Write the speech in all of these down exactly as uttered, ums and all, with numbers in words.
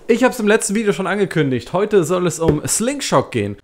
Ich habe es im letzten Video schon angekündigt. Heute soll es um Slingshot gehen.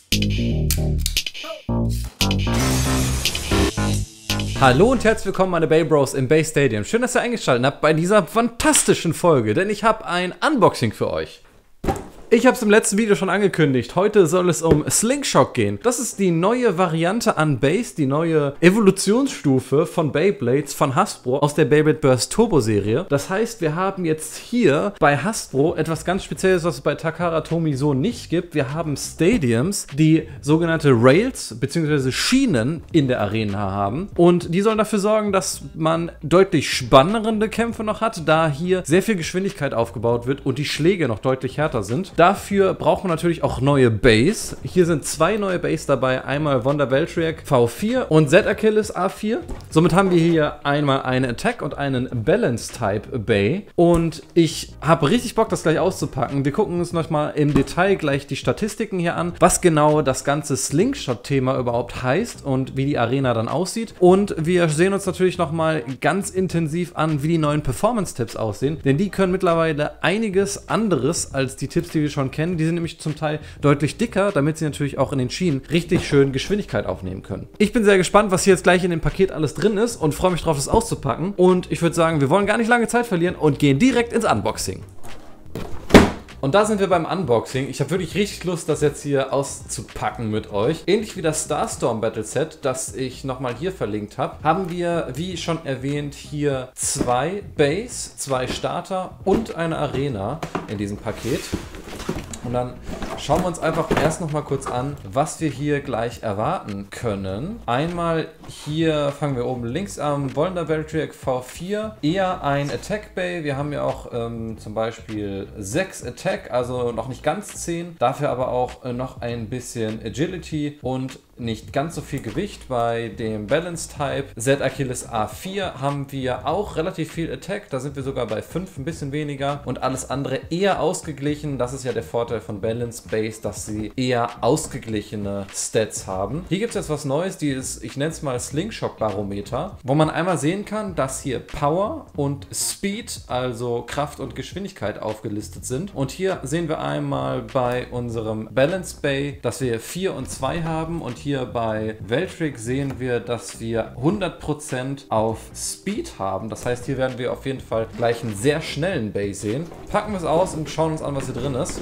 Hallo und herzlich willkommen meine Bay Bros im Bay Stadium. Schön, dass ihr eingeschaltet habt bei dieser fantastischen Folge, denn ich habe ein Unboxing für euch. Ich habe es im letzten Video schon angekündigt. Heute soll es um Slingshot gehen. Das ist die neue Variante an Bays, die neue Evolutionsstufe von Beyblades von Hasbro aus der Beyblade Burst Turbo Serie. Das heißt, wir haben jetzt hier bei Hasbro etwas ganz Spezielles, was es bei Takara Tomy so nicht gibt. Wir haben Stadiums, die sogenannte Rails bzw. Schienen in der Arena haben. Und die sollen dafür sorgen, dass man deutlich spannendere Kämpfe noch hat, da hier sehr viel Geschwindigkeit aufgebaut wird und die Schläge noch deutlich härter sind. Dafür braucht man natürlich auch neue Bays. Hier sind zwei neue Bays dabei. Einmal Wonder Valtryek V vier und Z Achilles A vier. Somit haben wir hier einmal einen Attack und einen Balance Type Bay. Und ich habe richtig Bock, das gleich auszupacken. Wir gucken uns nochmal im Detail gleich die Statistiken hier an, was genau das ganze Slingshot-Thema überhaupt heißt und wie die Arena dann aussieht. Und wir sehen uns natürlich nochmal ganz intensiv an, wie die neuen Performance-Tipps aussehen. Denn die können mittlerweile einiges anderes als die Tipps, die wir schon kennen. Die sind nämlich zum Teil deutlich dicker, damit sie natürlich auch in den Schienen richtig schön Geschwindigkeit aufnehmen können. Ich bin sehr gespannt, was hier jetzt gleich in dem Paket alles drin ist und freue mich drauf, das auszupacken. Und ich würde sagen, wir wollen gar nicht lange Zeit verlieren und gehen direkt ins Unboxing. Und da sind wir beim Unboxing. Ich habe wirklich richtig Lust, das jetzt hier auszupacken mit euch. Ähnlich wie das Starstorm Battle Set, das ich nochmal hier verlinkt habe, haben wir, wie schon erwähnt, hier zwei Bays, zwei Starter und eine Arena in diesem Paket. Und dann schauen wir uns einfach erst noch mal kurz an, was wir hier gleich erwarten können. Einmal hier fangen wir oben links an, Wonder Valtryek V vier, eher ein Attack Bay. Wir haben ja auch ähm, zum Beispiel sechs Attack, also noch nicht ganz zehn. Dafür aber auch äh, noch ein bisschen Agility und nicht ganz so viel Gewicht. Bei dem Balance Type Z Achilles A vier haben wir auch relativ viel Attack. Da sind wir sogar bei fünf, ein bisschen weniger. Und alles andere eher ausgeglichen. Das ist ja der Vorteil von Balance Bays, dass sie eher ausgeglichene Stats haben. Hier gibt es jetzt was Neues, dieses, ich nenne es mal Slingshot Barometer, wo man einmal sehen kann, dass hier Power und Speed, also Kraft und Geschwindigkeit aufgelistet sind. Und hier sehen wir einmal bei unserem Balance Bay, dass wir vier und zwei haben und hier bei Valtryek sehen wir, dass wir hundert Prozent auf Speed haben. Das heißt, hier werden wir auf jeden Fall gleich einen sehr schnellen Bay sehen. Packen wir es aus und schauen uns an, was hier drin ist.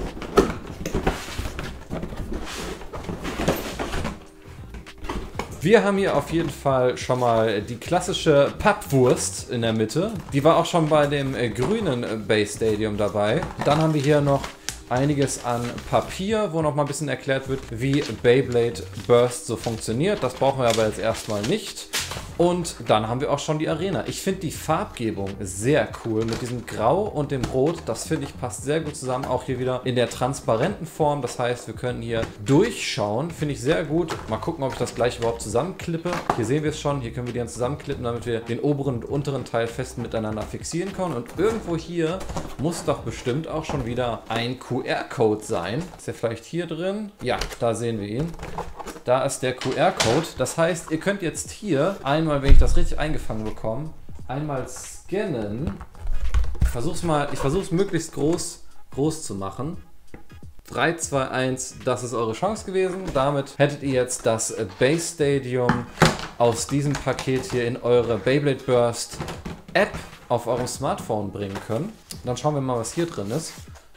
Wir haben hier auf jeden Fall schon mal die klassische Pappwurst in der Mitte. Die war auch schon bei dem äh, grünen Bay Stadium dabei. Dann haben wir hier noch einiges an Papier, wo noch mal ein bisschen erklärt wird, wie Beyblade Burst so funktioniert. Das brauchen wir aber jetzt erstmal nicht. Und dann haben wir auch schon die Arena. Ich finde die Farbgebung sehr cool mit diesem Grau und dem Rot. Das finde ich passt sehr gut zusammen. Auch hier wieder in der transparenten Form. Das heißt, wir können hier durchschauen. Finde ich sehr gut. Mal gucken, ob ich das gleich überhaupt zusammenklippe. Hier sehen wir es schon. Hier können wir die dann zusammenklippen, damit wir den oberen und unteren Teil fest miteinander fixieren können. Und irgendwo hier muss doch bestimmt auch schon wieder ein Q R-Code sein. Ist der vielleicht hier drin? Ja, da sehen wir ihn. Da ist der Q R-Code. Das heißt, ihr könnt jetzt hier einmal, wenn ich das richtig eingefangen bekomme, einmal scannen. Ich versuche es mal, ich versuche es möglichst groß, groß zu machen. drei, zwei, eins, das ist eure Chance gewesen. Damit hättet ihr jetzt das Bay Stadium aus diesem Paket hier in eure Beyblade Burst App auf eurem Smartphone bringen können. Dann schauen wir mal, was hier drin ist.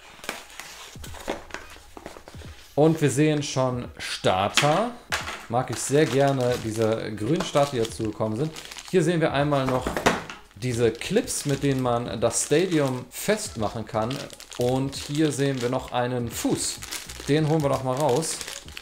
Und wir sehen schon Starter. Mag ich sehr gerne, diese grünen Starter, die dazu gekommen sind. Hier sehen wir einmal noch diese Clips, mit denen man das Stadium festmachen kann. Und hier sehen wir noch einen Fuß. Den holen wir doch mal raus.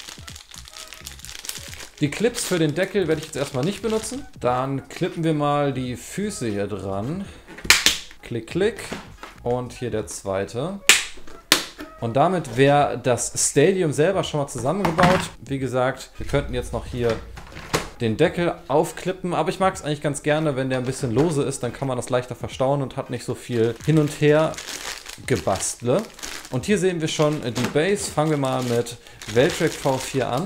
Die Clips für den Deckel werde ich jetzt erstmal nicht benutzen. Dann klippen wir mal die Füße hier dran. Klick, klick. Und hier der zweite. Und damit wäre das Stadium selber schon mal zusammengebaut. Wie gesagt, wir könnten jetzt noch hier den Deckel aufklippen, aber ich mag es eigentlich ganz gerne, wenn der ein bisschen lose ist, dann kann man das leichter verstauen und hat nicht so viel hin und her gebastle. Und hier sehen wir schon die Base. Fangen wir mal mit Valtryek V vier an.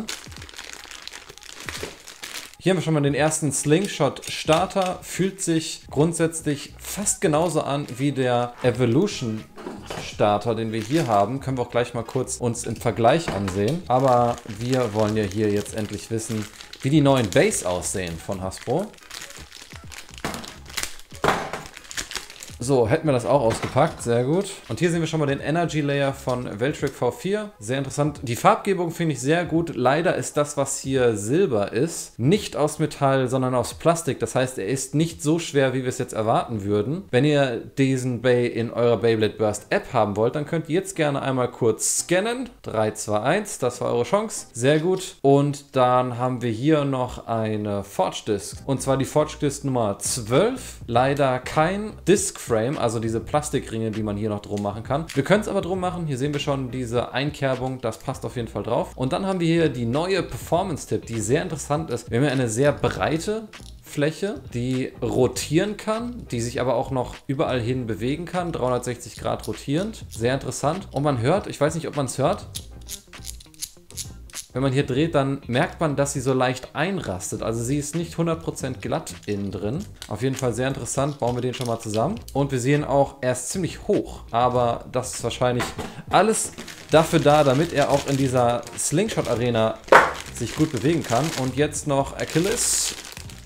Hier haben wir schon mal den ersten Slingshot Starter. Fühlt sich grundsätzlich fast genauso an wie der Evolution Starter, den wir hier haben, können wir auch gleich mal kurz uns im Vergleich ansehen. Aber wir wollen ja hier jetzt endlich wissen, wie die neuen Base aussehen von Hasbro. So, hätten wir das auch ausgepackt. Sehr gut. Und hier sehen wir schon mal den Energy Layer von Valtryek V vier. Sehr interessant. Die Farbgebung finde ich sehr gut. Leider ist das, was hier Silber ist, nicht aus Metall, sondern aus Plastik. Das heißt, er ist nicht so schwer, wie wir es jetzt erwarten würden. Wenn ihr diesen Bay in eurer Beyblade Burst App haben wollt, dann könnt ihr jetzt gerne einmal kurz scannen. drei, zwei, eins. Das war eure Chance. Sehr gut. Und dann haben wir hier noch eine Forge Disc. Und zwar die Forge Disc Nummer zwölf. Leider kein Disc Frame, also diese Plastikringe, die man hier noch drum machen kann. Wir können es aber drum machen. Hier sehen wir schon diese Einkerbung, das passt auf jeden Fall drauf. Und dann haben wir hier die neue Performance-Tip, die sehr interessant ist. Wir haben hier eine sehr breite Fläche, die rotieren kann, die sich aber auch noch überall hin bewegen kann, dreihundertsechzig Grad rotierend. Sehr interessant. Und man hört, ich weiß nicht, ob man es hört, wenn man hier dreht, dann merkt man, dass sie so leicht einrastet. Also sie ist nicht hundert Prozent glatt innen drin. Auf jeden Fall sehr interessant. Bauen wir den schon mal zusammen. Und wir sehen auch, er ist ziemlich hoch. Aber das ist wahrscheinlich alles dafür da, damit er auch in dieser Slingshot-Arena sich gut bewegen kann. Und jetzt noch Achilles.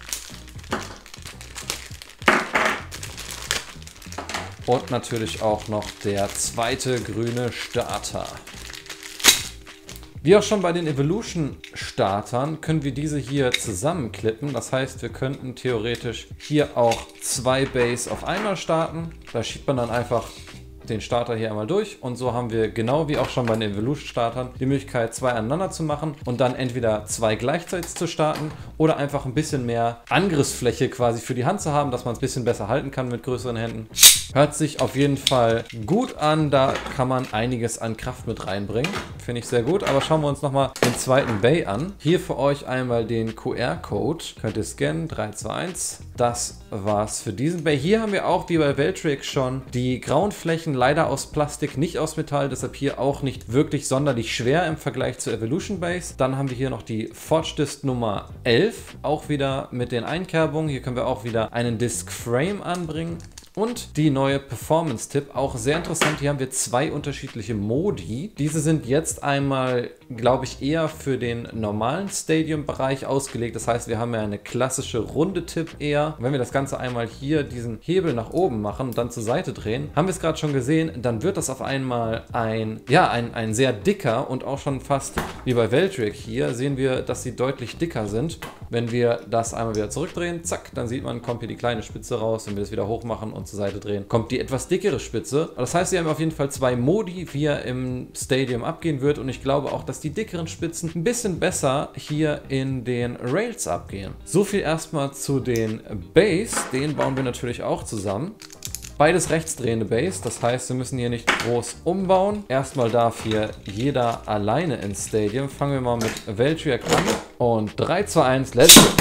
Und natürlich auch noch der zweite grüne Starter. Wie auch schon bei den Evolution-Startern können wir diese hier zusammenklippen. Das heißt, wir könnten theoretisch hier auch zwei Bays auf einmal starten. Da schiebt man dann einfach den Starter hier einmal durch. Und so haben wir genau wie auch schon bei den Evolution-Startern die Möglichkeit, zwei aneinander zu machen und dann entweder zwei gleichzeitig zu starten oder einfach ein bisschen mehr Angriffsfläche quasi für die Hand zu haben, dass man es ein bisschen besser halten kann mit größeren Händen. Hört sich auf jeden Fall gut an, da kann man einiges an Kraft mit reinbringen. Finde ich sehr gut, aber schauen wir uns nochmal den zweiten Bay an. Hier für euch einmal den Q R-Code. Könnt ihr scannen, drei, zwei, eins. Das war's für diesen Bay. Hier haben wir auch, wie bei Valtryek schon, die grauen Flächen leider aus Plastik, nicht aus Metall, deshalb hier auch nicht wirklich sonderlich schwer im Vergleich zur Evolution Base. Dann haben wir hier noch die Forge Disc Nummer elf, auch wieder mit den Einkerbungen. Hier können wir auch wieder einen Disc Frame anbringen. Und die neue Performance-Tip, auch sehr interessant, hier haben wir zwei unterschiedliche Modi. Diese sind jetzt einmal, glaube ich, eher für den normalen Stadium-Bereich ausgelegt. Das heißt, wir haben ja eine klassische runde Tip eher. Und wenn wir das Ganze einmal hier diesen Hebel nach oben machen und dann zur Seite drehen, haben wir es gerade schon gesehen, dann wird das auf einmal ein, ja, ein, ein sehr dicker und auch schon fast wie bei Valtryek hier, sehen wir, dass sie deutlich dicker sind. Wenn wir das einmal wieder zurückdrehen, zack, dann sieht man, kommt hier die kleine Spitze raus. Wenn wir das wieder hoch machen und zur Seite drehen, kommt die etwas dickere Spitze. Das heißt, wir haben auf jeden Fall zwei Modi, wie er im Stadium abgehen wird. Und ich glaube auch, dass die dickeren Spitzen ein bisschen besser hier in den Rails abgehen. So viel erstmal zu den Bays. Den bauen wir natürlich auch zusammen. Beides rechtsdrehende Bays, das heißt, wir müssen hier nicht groß umbauen. Erstmal darf hier jeder alleine ins Stadium. Fangen wir mal mit Valtryek an. Und drei, zwei, eins, let's go!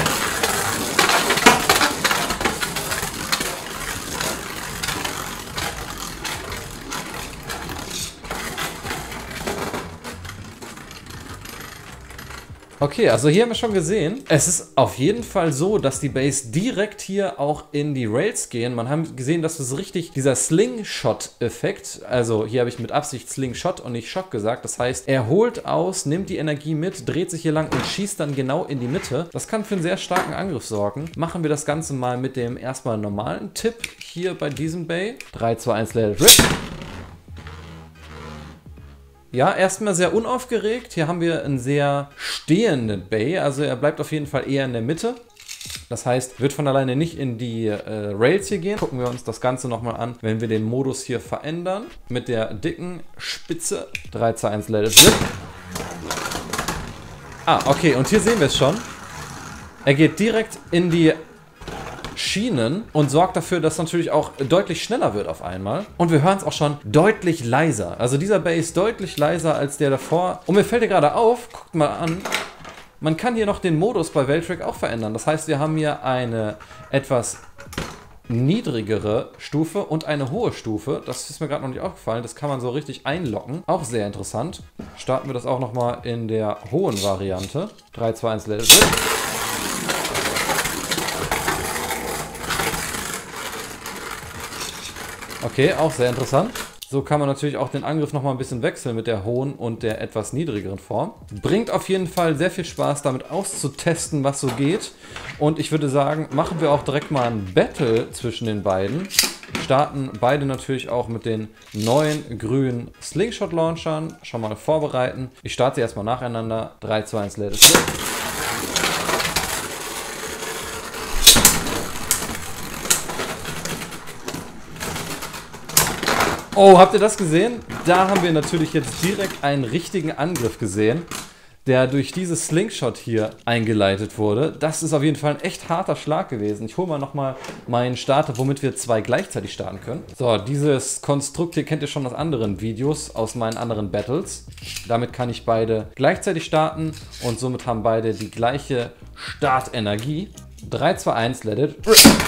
Okay, also hier haben wir schon gesehen, es ist auf jeden Fall so, dass die Base direkt hier auch in die Rails gehen. Man hat gesehen, dass es richtig dieser Slingshot-Effekt, also hier habe ich mit Absicht Slingshot und nicht Shock gesagt, das heißt, er holt aus, nimmt die Energie mit, dreht sich hier lang und schießt dann genau in die Mitte. Das kann für einen sehr starken Angriff sorgen. Machen wir das Ganze mal mit dem erstmal normalen Tipp hier bei diesem Bay. drei, zwei, eins, let it rip. Ja, erstmal sehr unaufgeregt. Hier haben wir einen sehr stehenden Bay, also er bleibt auf jeden Fall eher in der Mitte. Das heißt, wird von alleine nicht in die äh, Rails hier gehen. Gucken wir uns das Ganze nochmal an, wenn wir den Modus hier verändern. Mit der dicken Spitze. drei, zwei, eins, let it rip. Ah, okay, und hier sehen wir es schon. Er geht direkt in die Schienen und sorgt dafür, dass es natürlich auch deutlich schneller wird auf einmal. Und wir hören es auch schon deutlich leiser. Also dieser Bay ist deutlich leiser als der davor. Und mir fällt hier gerade auf, guckt mal an, man kann hier noch den Modus bei Valtryek auch verändern. Das heißt, wir haben hier eine etwas niedrigere Stufe und eine hohe Stufe. Das ist mir gerade noch nicht aufgefallen. Das kann man so richtig einlocken. Auch sehr interessant. Starten wir das auch nochmal in der hohen Variante. drei, zwei, eins, let it rip. Okay, auch sehr interessant. So kann man natürlich auch den Angriff nochmal ein bisschen wechseln mit der hohen und der etwas niedrigeren Form. Bringt auf jeden Fall sehr viel Spaß, damit auszutesten, was so geht. Und ich würde sagen, machen wir auch direkt mal ein Battle zwischen den beiden. Starten beide natürlich auch mit den neuen grünen Slingshot Launchern. Schon mal vorbereiten. Ich starte sie erstmal nacheinander. drei, zwei, eins, let it go. Oh, habt ihr das gesehen? Da haben wir natürlich jetzt direkt einen richtigen Angriff gesehen, der durch dieses Slingshot hier eingeleitet wurde. Das ist auf jeden Fall ein echt harter Schlag gewesen. Ich hole mal nochmal meinen Starter, womit wir zwei gleichzeitig starten können. So, dieses Konstrukt hier kennt ihr schon aus anderen Videos, aus meinen anderen Battles. Damit kann ich beide gleichzeitig starten und somit haben beide die gleiche Startenergie. drei, zwei, eins, let it.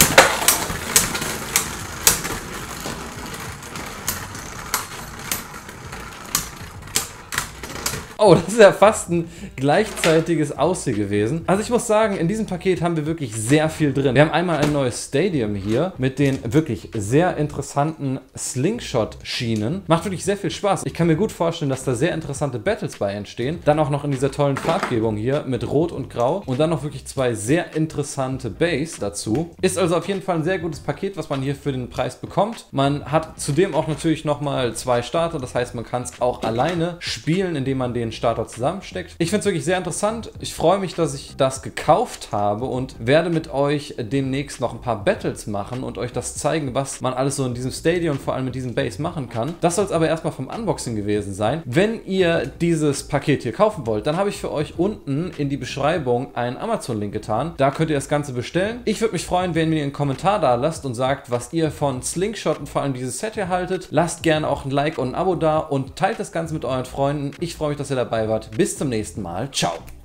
Oh, das ist ja fast ein gleichzeitiges Aus hier gewesen. Also ich muss sagen, in diesem Paket haben wir wirklich sehr viel drin. Wir haben einmal ein neues Stadium hier mit den wirklich sehr interessanten Slingshot-Schienen. Macht wirklich sehr viel Spaß. Ich kann mir gut vorstellen, dass da sehr interessante Battles bei entstehen. Dann auch noch in dieser tollen Farbgebung hier mit Rot und Grau. Und dann noch wirklich zwei sehr interessante Bays dazu. Ist also auf jeden Fall ein sehr gutes Paket, was man hier für den Preis bekommt. Man hat zudem auch natürlich nochmal zwei Starter. Das heißt, man kann es auch alleine spielen, indem man den Starter zusammensteckt. Ich finde es wirklich sehr interessant. Ich freue mich, dass ich das gekauft habe und werde mit euch demnächst noch ein paar Battles machen und euch das zeigen, was man alles so in diesem Stadion, vor allem mit diesem Base machen kann. Das soll es aber erstmal vom Unboxing gewesen sein. Wenn ihr dieses Paket hier kaufen wollt, dann habe ich für euch unten in die Beschreibung einen Amazon-Link getan. Da könnt ihr das Ganze bestellen. Ich würde mich freuen, wenn ihr einen Kommentar da lasst und sagt, was ihr von Slingshot und vor allem dieses Set hier haltet. Lasst gerne auch ein Like und ein Abo da und teilt das Ganze mit euren Freunden. Ich freue mich, dass ihr dabei wart. Bis zum nächsten Mal. Ciao.